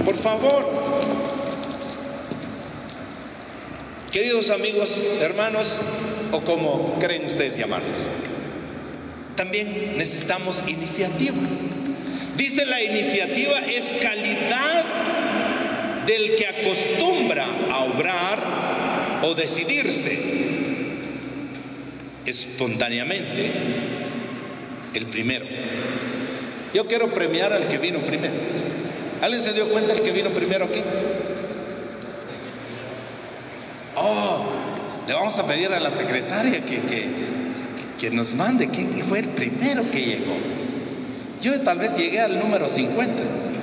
por favor. Queridos amigos, hermanos, o como creen ustedes llamarlos, también necesitamos iniciativa. Dice: la iniciativa es calidad del que acostumbra a obrar o decidirse espontáneamente, el primero. Yo quiero premiar al que vino primero. ¿Alguien se dio cuenta del que vino primero aquí? Oh, le vamos a pedir a la secretaria que nos mande quién fue el primero que llegó. Yo tal vez llegué al número 50.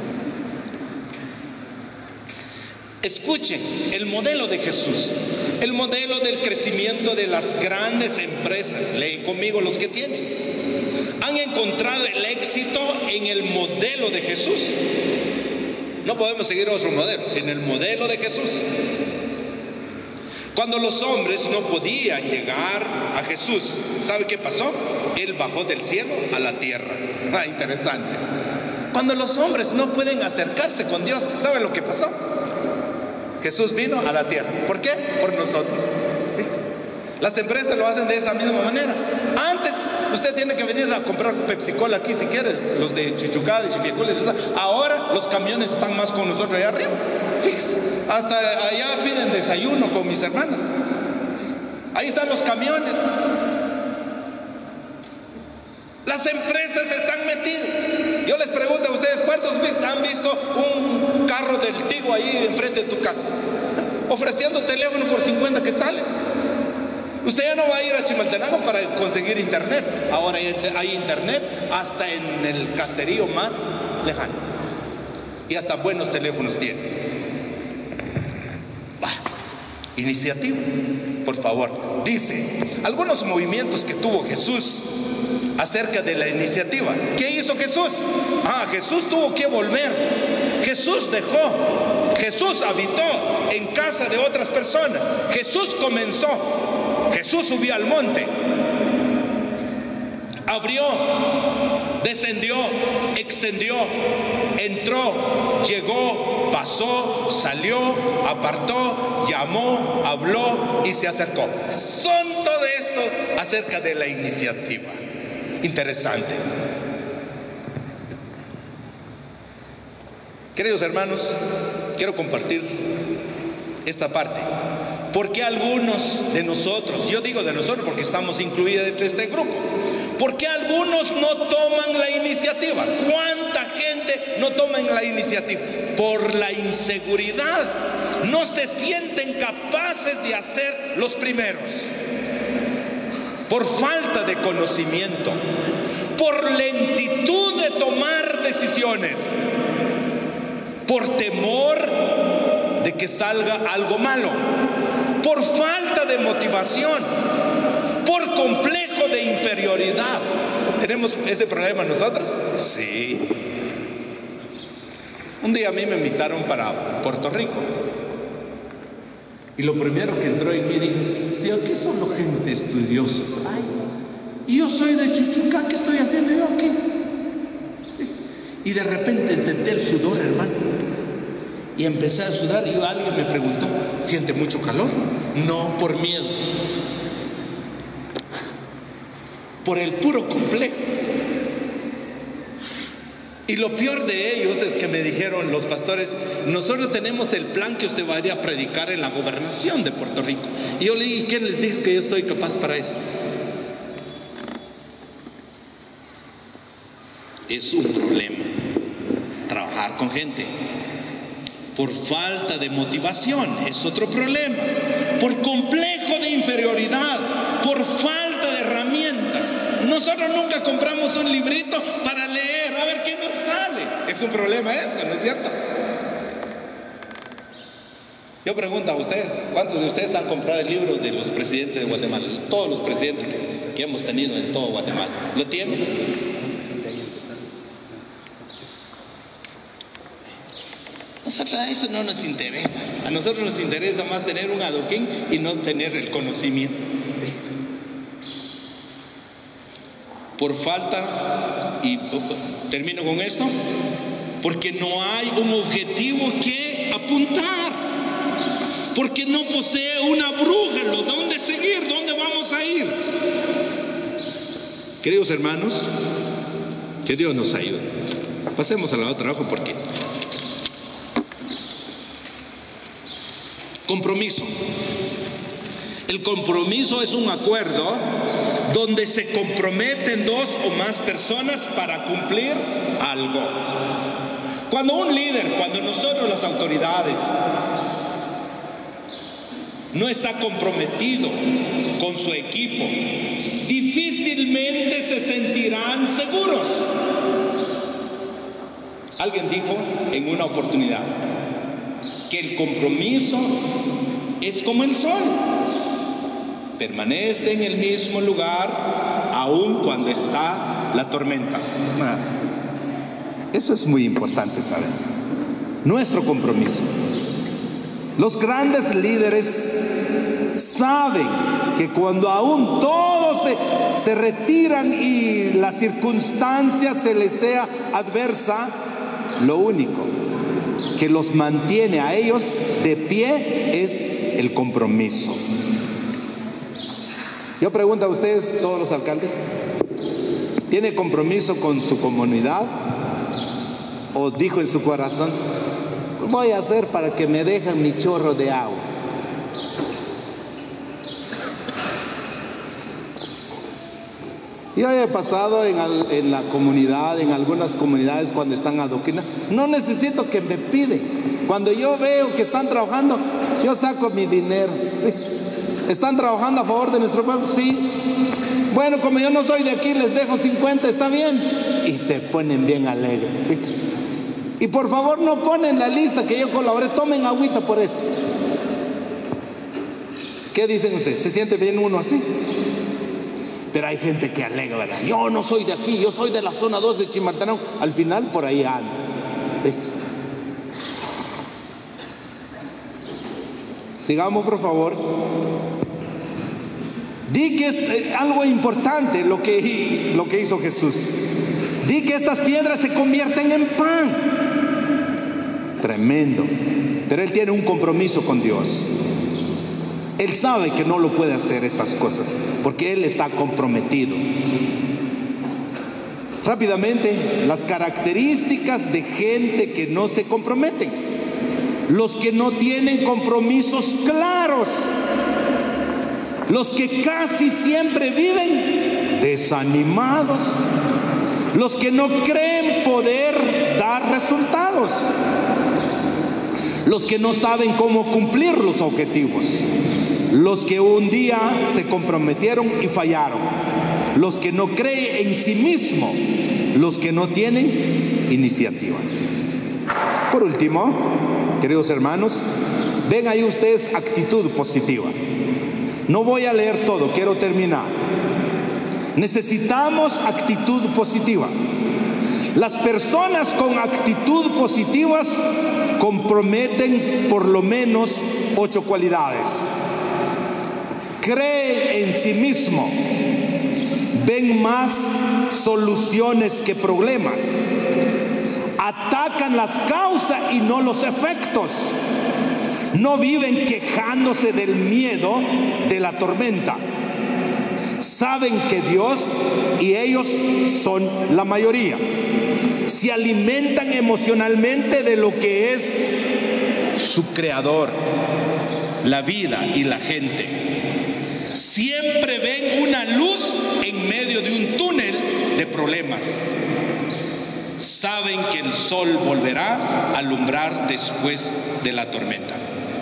Escuchen, el modelo de Jesús, el modelo del crecimiento de las grandes empresas. Leen conmigo los que tienen. Han encontrado el éxito en el modelo de Jesús. No podemos seguir otro modelo, sino el modelo de Jesús. Cuando los hombres no podían llegar a Jesús, ¿sabe qué pasó? Él bajó del cielo a la tierra. Interesante. Cuando los hombres no pueden acercarse con Dios, ¿sabe lo que pasó? Jesús vino a la tierra. ¿Por qué? Por nosotros. Las empresas lo hacen de esa misma manera. Antes usted tiene que venir a comprar Pepsi-Cola aquí si quiere, los de Chichucá, de Chipiecula. Ahora los camiones están más con nosotros allá arriba. Fíjese, hasta allá piden desayuno con mis hermanas. Ahí están los camiones. Las empresas están metidas. Yo les pregunto a ustedes, ¿cuántos han visto un carro del Tigo ahí enfrente de tu casa ofreciendo teléfono por 50 quetzales? Usted ya no va a ir a Chimaltenango para conseguir internet. Ahora hay internet hasta en el caserío más lejano. Y hasta buenos teléfonos tiene. Iniciativa, por favor. Dice, algunos movimientos que tuvo Jesús acerca de la iniciativa. ¿Qué hizo Jesús? Jesús tuvo que volver. Jesús dejó. Jesús habitó en casa de otras personas. Jesús comenzó. Jesús subió al monte, abrió, descendió, extendió, entró, llegó, pasó, salió, apartó, llamó, habló y se acercó. Son todo esto acerca de la iniciativa. Interesante. Queridos hermanos, quiero compartir esta parte. ¿Por qué algunos de nosotros, yo digo de nosotros porque estamos incluidos dentro de este grupo, por qué algunos no toman la iniciativa? ¿Cuánta gente no toma la iniciativa? Por la inseguridad. No se sienten capaces de hacer los primeros. Por falta de conocimiento. Por lentitud de tomar decisiones. Por temor de que salga algo malo. Por falta de motivación, por complejo de inferioridad. ¿Tenemos ese problema nosotros? Sí. Un día a mí me invitaron para Puerto Rico. Y lo primero que entró en mí dije, si aquí solo gente estudiosa. Y yo soy de Chuchucá, ¿qué estoy haciendo yo aquí? Y de repente sentí el sudor, hermano. Y empecé a sudar y alguien me preguntó, ¿siente mucho calor? No, por miedo. Por el puro complejo. Y lo peor de ellos es que me dijeron los pastores, nosotros tenemos el plan que usted va a ir a predicar en la gobernación de Puerto Rico. Y yo le dije, ¿quién les dijo que yo estoy capaz para eso? Es un problema trabajar con gente. Por falta de motivación, es otro problema. Por complejo de inferioridad, por falta de herramientas. Nosotros nunca compramos un librito para leer, a ver qué nos sale. Es un problema eso, ¿no es cierto? Yo pregunto a ustedes, ¿cuántos de ustedes han comprado el libro de los presidentes de Guatemala? Todos los presidentes que hemos tenido en todo Guatemala. ¿Lo tienen? Nosotros a eso no nos interesa. A nosotros nos interesa más tener un adoquín y no tener el conocimiento. Por falta, y termino con esto, porque no hay un objetivo que apuntar, porque no posee una brújula, ¿dónde seguir? ¿Dónde vamos a ir? Queridos hermanos, que Dios nos ayude. Pasemos a la otra hoja porque compromiso. El compromiso es un acuerdo donde se comprometen dos o más personas para cumplir algo. Cuando un líder, cuando nosotros las autoridades no está comprometido con su equipo, difícilmente se sentirán seguros. Alguien dijo en una oportunidad que el compromiso es como el sol, permanece en el mismo lugar aun cuando está la tormenta. Eso es muy importante saber. Nuestro compromiso. Los grandes líderes saben que cuando aún todos se retiran y la circunstancia se les sea adversa, lo único que los mantiene a ellos de pie es el compromiso. Yo pregunto a ustedes, todos los alcaldes, ¿tiene compromiso con su comunidad? ¿O dijo en su corazón, voy a hacer para que me dejen mi chorro de agua? Yo he pasado en la comunidad, en algunas comunidades cuando están adoctrinados, no necesito que me piden. Cuando yo veo que están trabajando, yo saco mi dinero. ¿Están trabajando a favor de nuestro pueblo? Sí. Bueno, como yo no soy de aquí, les dejo 50, ¿está bien? Y se ponen bien alegres. Y por favor no ponen la lista que yo colaboré, tomen agüita por eso. ¿Qué dicen ustedes? ¿Se siente bien uno así? Pero hay gente que alega, ¿verdad? Yo no soy de aquí, yo soy de la zona 2 de Chimaltenango. Al final por ahí ando. Sigamos, por favor. Di que es algo importante lo que hizo Jesús. Di que estas piedras se convierten en pan. Tremendo. Pero Él tiene un compromiso con Dios. Él sabe que no lo puede hacer estas cosas, porque Él está comprometido. Rápidamente, las características de gente que no se comprometen. Los que no tienen compromisos claros. Los que casi siempre viven desanimados. Los que no creen poder dar resultados. Los que no saben cómo cumplir los objetivos. Los que un día se comprometieron y fallaron. Los que no creen en sí mismos. Los que no tienen iniciativa. Por último, queridos hermanos, ven ahí ustedes actitud positiva. No voy a leer todo, quiero terminar. Necesitamos actitud positiva. Las personas con actitud positiva comprometen por lo menos 8 cualidades. Creen en sí mismo. Ven más soluciones que problemas. Atacan las causas y no los efectos. No viven quejándose del miedo de la tormenta. Saben que Dios y ellos son la mayoría. Se alimentan emocionalmente de lo que es su creador, la vida y la gente. Siempre ven una luz en medio de un túnel de problemas. Saben que el sol volverá a alumbrar después de la tormenta.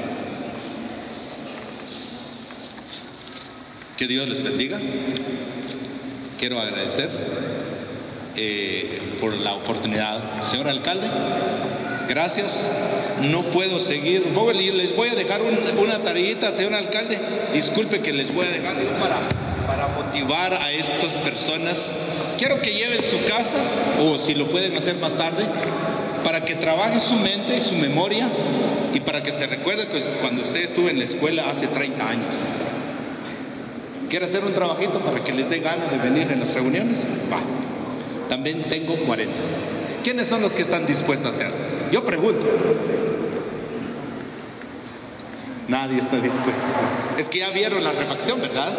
Que Dios les bendiga. Quiero agradecer por la oportunidad. Señor alcalde, gracias. No puedo seguir. Les voy a dejar una tareita, señor alcalde. Disculpe que les voy a dejar yo para motivar a estas personas. Quiero que lleven su casa, o si lo pueden hacer más tarde, para que trabaje su mente y su memoria, y para que se recuerde que cuando usted estuvo en la escuela hace 30 años. ¿Quiere hacer un trabajito para que les dé ganas de venir en las reuniones? Va. También tengo 40. ¿Quiénes son los que están dispuestos a hacerlo? Yo pregunto. Nadie está dispuesto a hacerlo. Es que ya vieron la refacción, ¿verdad?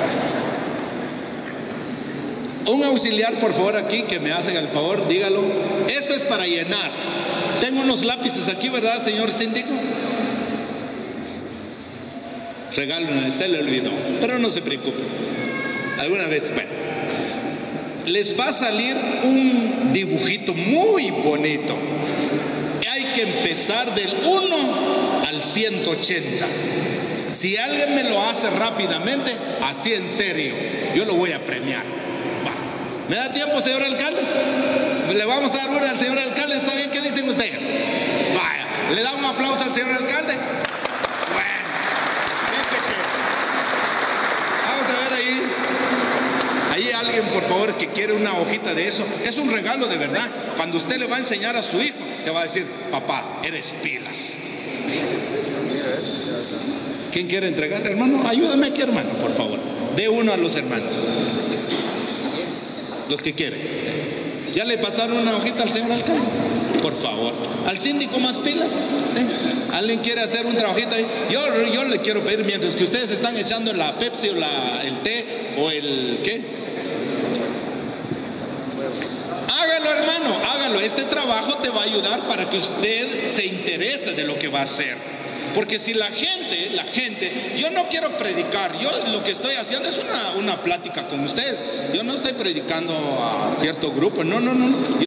Un auxiliar, por favor, aquí, que me hacen el favor, dígalo. Esto es para llenar. Tengo unos lápices aquí, ¿verdad, señor síndico? Regalo, se le olvidó, pero no se preocupe. Alguna vez, bueno, les va a salir un dibujito muy bonito. Hay que empezar del 1 al 180. Si alguien me lo hace rápidamente, así en serio, yo lo voy a premiar. Va. ¿Me da tiempo, señor alcalde? Le vamos a dar una al señor alcalde, ¿está bien? ¿Qué dicen ustedes? Vaya, ¿le da un aplauso al señor alcalde? Bueno, dice que... Vamos a ver ahí. Ahí alguien, por favor, que quiere una hojita de eso. Es un regalo de verdad. Cuando usted le va a enseñar a su hijo, te va a decir: papá, eres pilas. ¿Quién quiere entregar, hermano? Ayúdame aquí, hermano, por favor. De uno a los hermanos. Los que quieren. ¿Ya le pasaron una hojita al señor alcalde? Por favor. ¿Al síndico más pilas? ¿Alguien quiere hacer un trabajito ahí? Yo le quiero pedir, mientras que ustedes están echando la Pepsi o el té o el... ¿qué? Hágalo, hermano, hágalo. Este trabajo te va a ayudar para que usted se interese de lo que va a hacer. Porque si la gente, yo no quiero predicar, yo lo que estoy haciendo es una plática con ustedes. Yo no estoy predicando a cierto grupo, no.